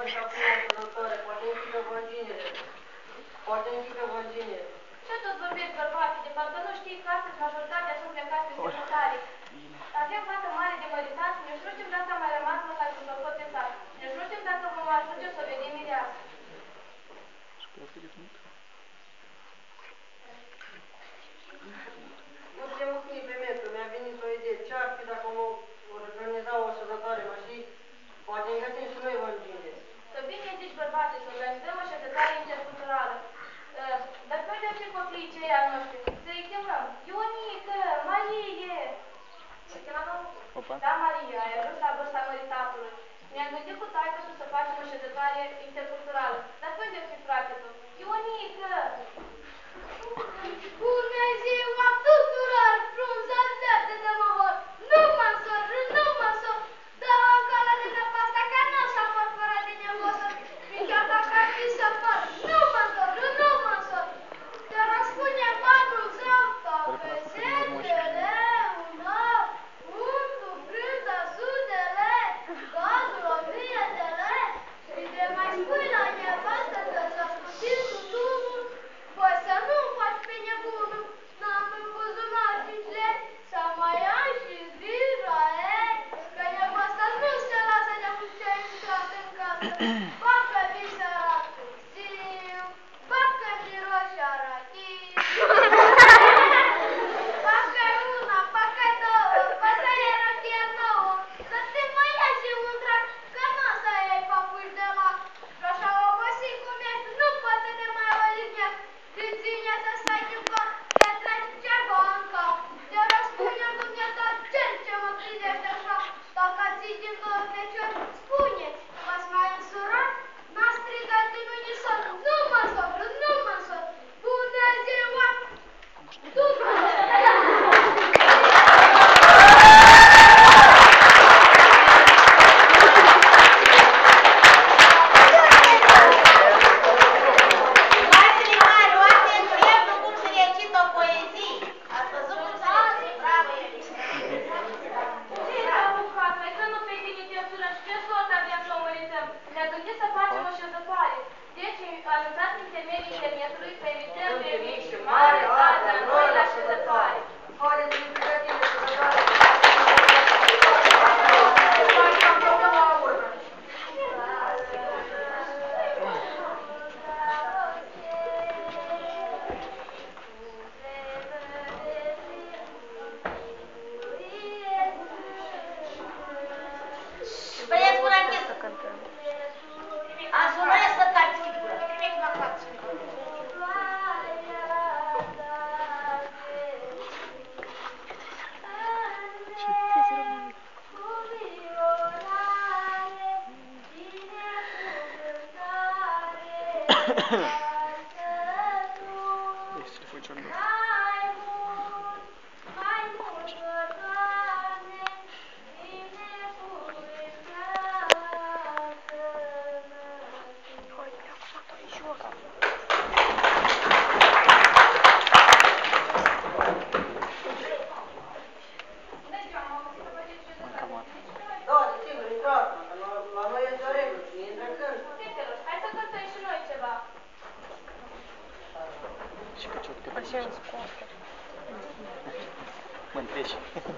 și acum sărbătoare, poate închică văginile. Poate închică văginile. Ce tot vorbești, bărbații, de parcă nu știi că astăzi majoritatea sunt plecați peste hotare. Avem fată mare de măritat, nici nu știm dacă a mai rămas măcar cu tot de sat. Nici nu știm dacă vom ajunge să o vedem mireasă. Nu te mâhni pe mine, că mi-a venit o idee. Ce-ar fi dacă mă organiza o sărbătoare, mă știi? Poate îngătim și noi văngine. Să bine zici, bărbate, să organizăm o ședătoare interculturală. Dar pe unde ar fi copiii cei ai noștri? Să-i chemăm Ionică, Marie. Se chema domnul? Da, Maria, ai ajuns la vârsta măritatului. Ne-am gândit cu taică-tu să facem o ședătoare interculturală. Dar pe unde ar fi frate tu? Ionică! Bună ziua tuturor, frunzări verde de măhor! Nu mă însor, nu mă însor! Dă-o încolo de năpasta ca nu s-a fărfărat de nevostă, chiar dacă ar fi să făr. Nu mă însor, nu mă însor! Te răspune banul zău, toate setele, unor, untul, brânză, sudele, gazul, 1000 de lei, și te mai spui la nevastă să scutim tutunul, păi să nu faci pe nebunul, n-am în buzunar 5 lei, să mai ai și zbira, că nevasta nu se lasă de cum ți-ai intrat în casă. Bacă vii sărat târziu, bacă miroși arachii, bacă una, bacă două, bacă e rachie nouă, să te mai ia și un drag, că nu o să iei papuși de lac. Și așa obosit cum ești, nu poți să te mai odihnești. Și ține să stai din pat, te treci ceva în cap. Te răspune dumneata cel ce mă privește așa. Dacă ții din 2 feciori, spune-ți, v-ați mai însurat? N-a strigat în unison, nu mă însor, nu mă însor. Bună ziua! Ne-a gândit să facem o șezătoare. Deci, am intrat în temeiul internetului să invităm pe mici și mari, tata, noi la șezătoare. Haideți să-i pregătim de sărbătoare. Băieți, bună închis! Azi nu e să cați figură. Nimic la față. Da, desigur, intrați, că la noi este o regulă, cine intră când. Fetelor, hai să cântăm și noi ceva. Mă întreși.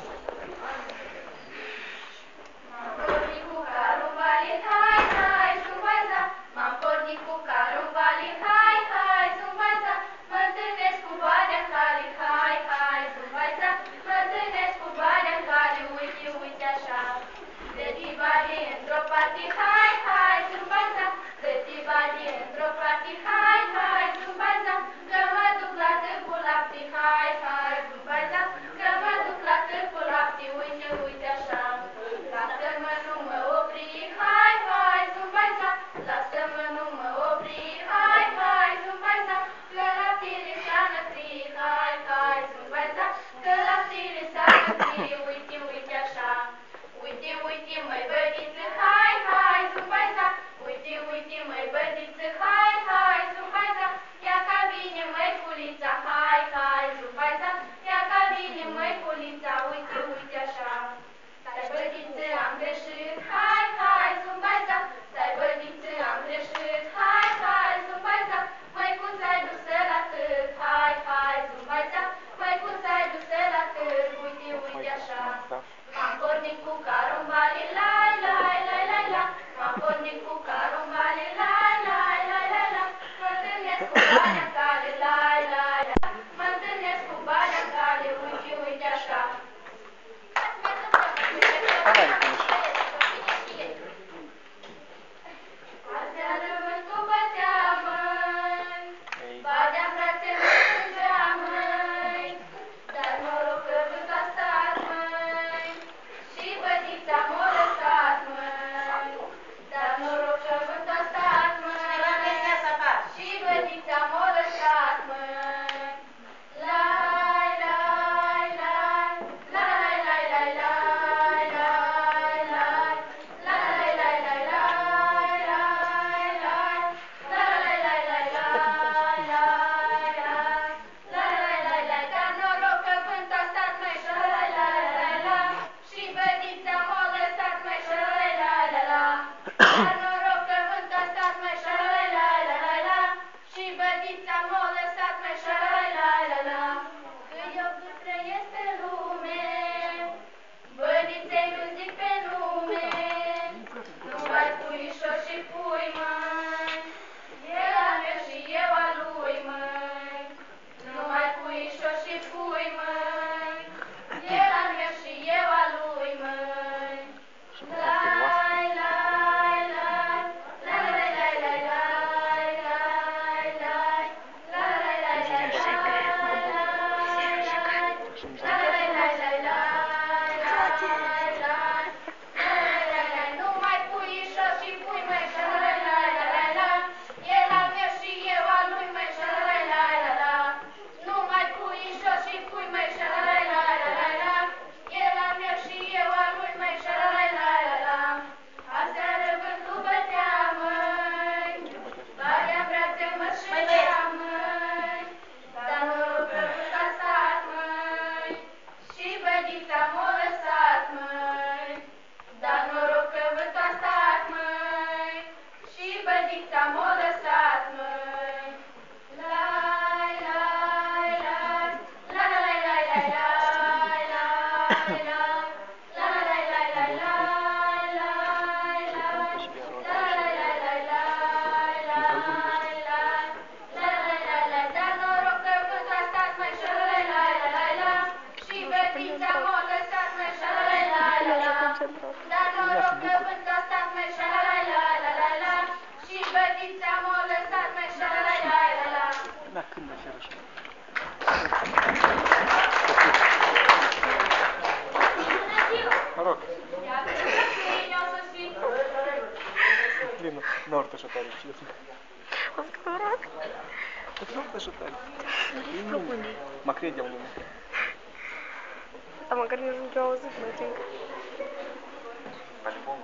M-am pornit cu carul în vale, hai, hai, zumbaza. M-am pornit cu carul în vale, hai, hai, zumbaza. Mă întâlnesc cu Badea Cale, hai, hai, zumbaza. Mă întâlnesc cu Badea Cale, uite, uite așa. Dă-ti banii într-o parte, hai, hai, zumbaza. Dă-ti banii într-o parte, hai, hai, zumbaza. Că mă duc la târgul lapte, hai, hai, zumbaza. Că mă duc la târgul lapte. Блин, Норта шатали, честно. Он сковород. Так Норта шатали. Спробуй. Макрей делал ему. А Макар не сделал язык, матенька. По-любому.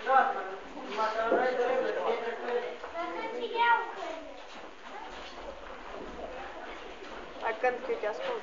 Joacă, măcar noi trebuie să fie câine. Hai cânt că eu te ascult.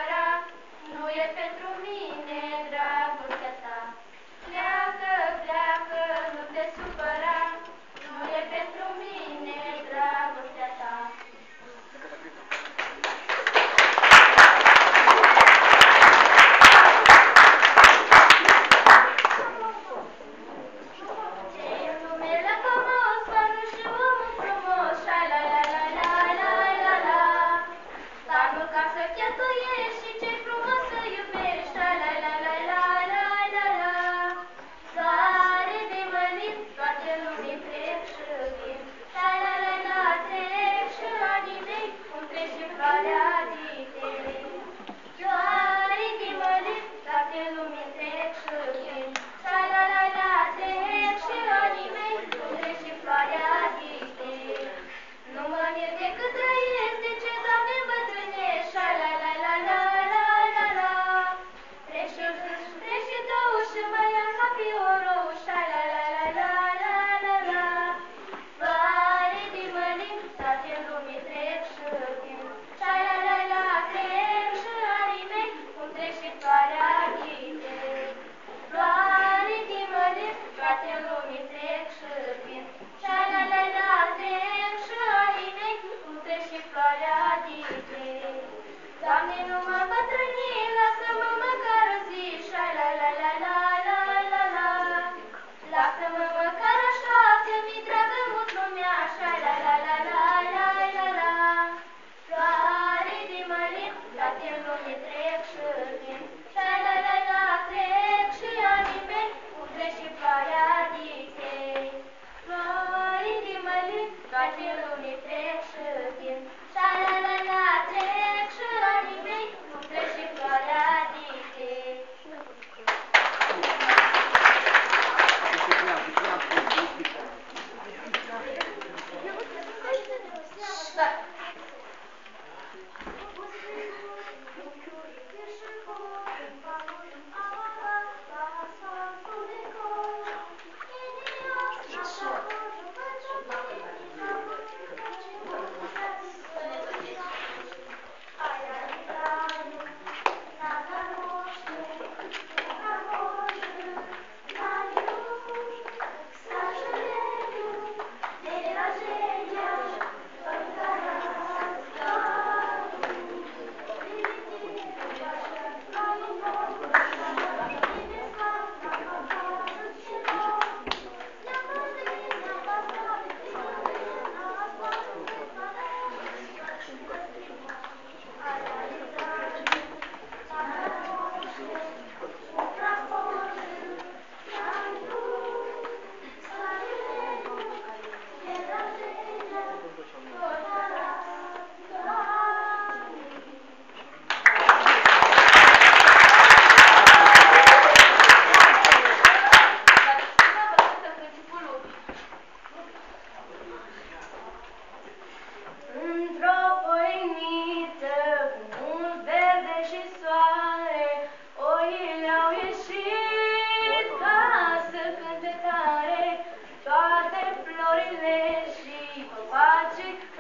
Nu e pentru mine dragostea ta. Pleacă, pleacă.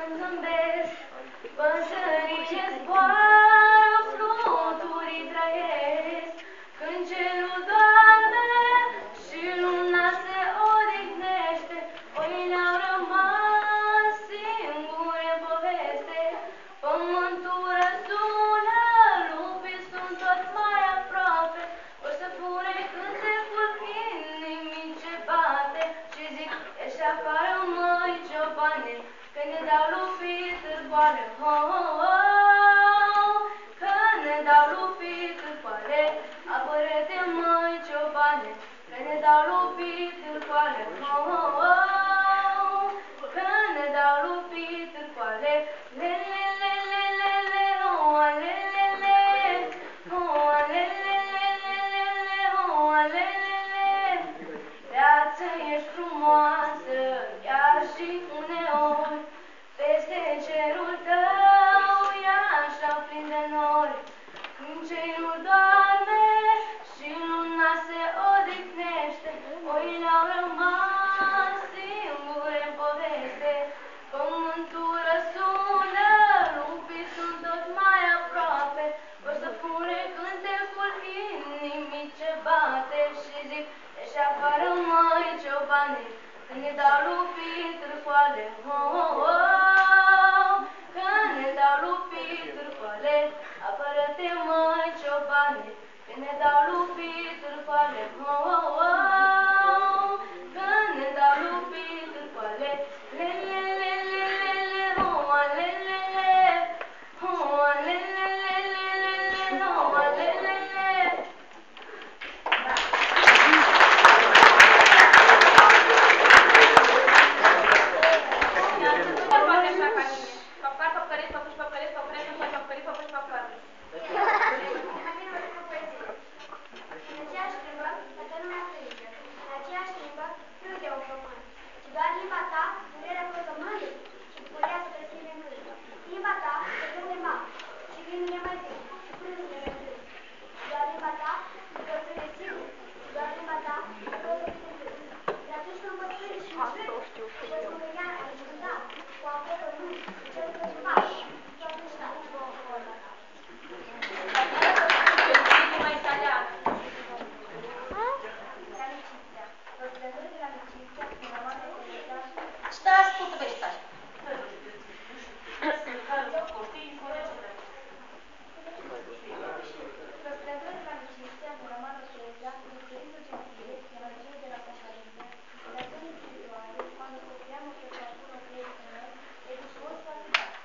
când zâmbesc, păsările zboară, fluturii trăiesc, când cerul doarme și luna se odihnește, oile au rămas singure în poveste, pământul răsună, lupii sunt tot mai aproape, o să fure cântecul inimii ce bate și zic, ieși afară măi ciobane, că ne dau lupii târcoale, că ne dau lupii târcoale, apără-te măi ciobane, că ne dau lupii târcoale, că ne dau lupii târcoale, le le le le le le hoa le le le, hoa le le le le le le, hoa le le le. Viață ești frumoasă, chiar și uneori, peste cerul tău e așa plin de nori, când cerul doarme și luna se odihnește, oile au rămas singure în poveste, pământul răsună, lupii sunt tot mai aproape, o să fure cântecul inimii ce bate și zic, ieși afară măi ciobane, că ne dau lupii târcoale, că ne dau lupii târcoale, apără-te măi ciobane, că ne dau lupii târcoale, că ne dau lupii târcoale, le le le le le le, hoa le le le, hoa le le le le le le, hoa le le le. În aceeași limbă, toată lumea plânge. În aceeași limbă, plânge un pământ. Și doar limba ta, durerea cozămânii, și bucuria să te schimbe în cânt. Limba ta, te plânge mamă, și vinurile mai vin, și prânzurile mai plâng. Și doar limba ta, te plânge sigur, și doar limba ta, te plânge cât în cânt. De atunci când mă plânge și mă plâng, vă spun că ea a cântat, cu apă pământ, și cel că tu faci, și atunci taci. Что распутываешь, Саша? Răsplătări la amiciția de rămană Tereza, cu cerință gentile, energie de la Cașarină, inspirațiuni spirituale, quando scopriamo che qualcuno crede in noi, è disposto a fidarsi.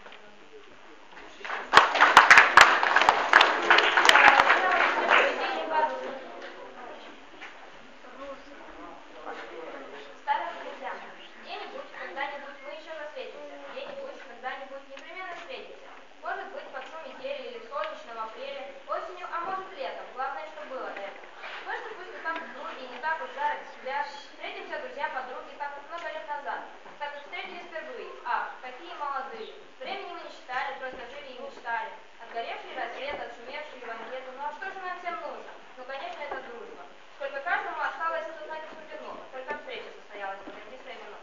Старая друзья, где-нибудь, когда-нибудь мы еще засветимся, где-нибудь, когда-нибудь непременно встретимся. Может быть, под шум метели или в солнечном апреле, осенью, а может летом, главное, что было это. Может, пусть не так уж други и не так уж жарко себя, встретимся, друзья, подруги, так как много лет назад, так как встретились впервые. Ах, какие молодые! Времени мы не считали, просто жили и мечтали. Отгоревший рассвет, отшумевшие банкеты, ну а что же нам всем нужно? Ну, конечно, это дружба. Сколько каждому осталось осознать суждено, только встреча состоялась, подойди своему ног.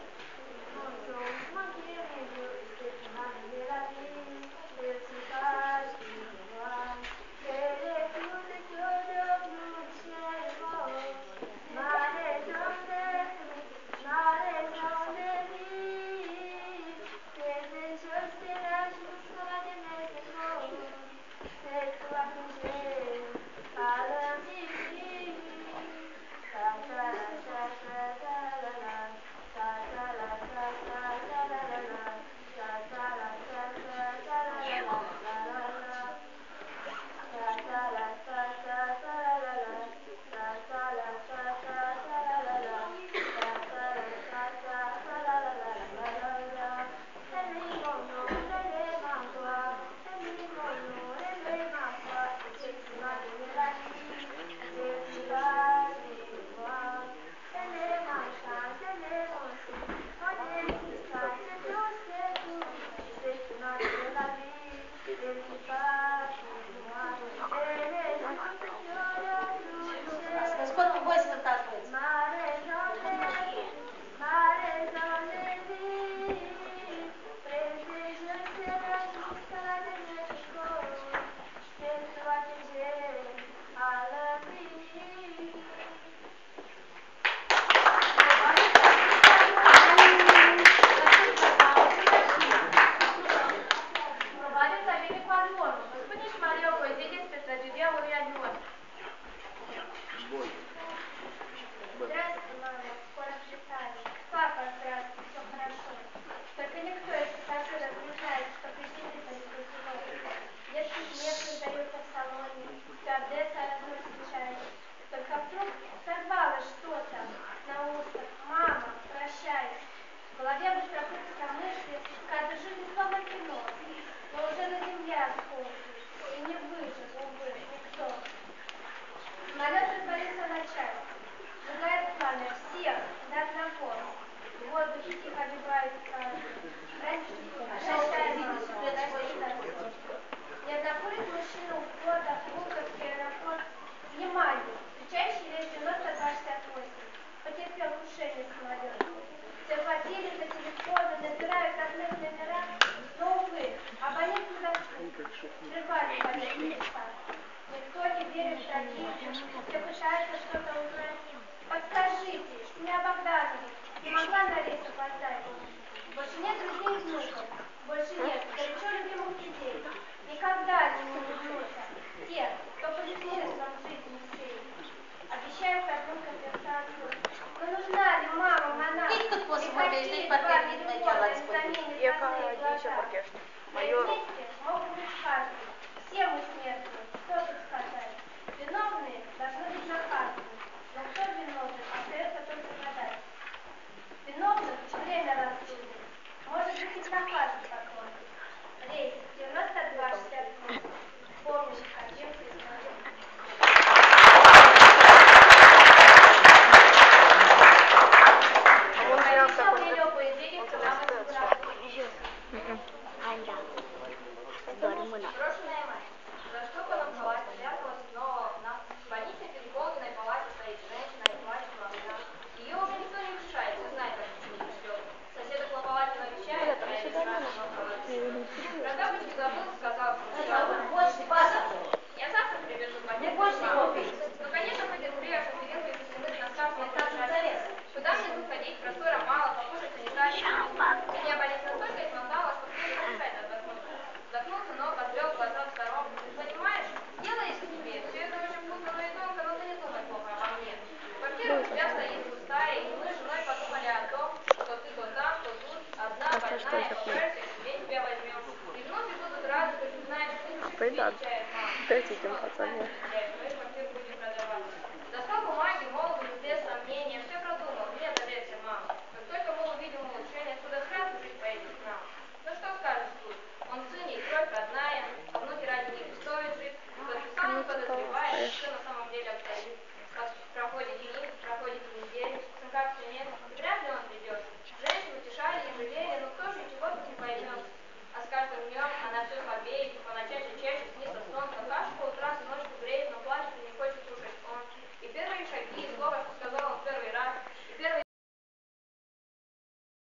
Del садится, все пытается что-то узнать. Подскажите, меня Богданович не могла на рейс опоздать? Больше нет друзей и внуков, больше нет горячо любимых людей. Никогда они не улыбнутся. Те, кто будет смыслом жизни всей. Обещают одну компенсацию. Но нужна ли мамам она? И тут после И побежит какие паркет два не миллиона делать. заменит Я родные еще глаза? паркешник. Мы вместе могут быть каждый. Все мы смертны, что тут сказать? Виновные должны быть наказаны. Но кто виновен, остается только гадать. Виновных время рассудит. Может быть, их накажут потом. Рейс 9268. Помнишь, хотим Брошенная мать. За что нам палате спряталась снова одна? В больничной переполненной палате стоит женщина и плачет во окна. Ее уже никто не утешает, все знают, как почему не ждет. Соседок по палате навещает, а я Когда почти забыл, сказал, что я завтра привезу пакет. Ну, конечно, хоть и курю, шоферинку из земных носках не держать. Куда мне тут ходить? Простора мало, покушать санитарию. Меня болезнь настолько измотала, что мне не мешает отдохнуться. Вздохнулся, но подвел глаза в сторонку. Ты понимаешь, дело есть в тебе. Все это очень вкусного ребенка, но ты не думай плохо обо мне. Квартира у тебя стоит пустая, и мы с женой подумали о том, что ты то там, то тут, одна, больная, покажешься, к себе тебя возьмем. И вновь будут рады, что ты знаешь, что ты души не чает, мама. Дайте этим пацанам. Твою квартиру будем продавать. Достал бумаги, молоду, без сомнения, все продумал. Где эта версия, мама? Как только мы увидим улучшение, откуда сразу жить поедет к нам. Ну что скажешь тут? Он сын и кровь родная, а внуки ради них стоит жить. Подписал, не подозревая, что на самом деле обстоит. Проходит дни, проходит недели, сынка все нет, и вряд ли он придет. Женщину утешали и жалели, но кто же ничего тут не поймет. А с каждым днем она все слабеет, и по ночам все чаще снится сон, какашку по утрам всю ночь греет, но плачет и не хочет слушать он. И первые шаги, и слово, что сказал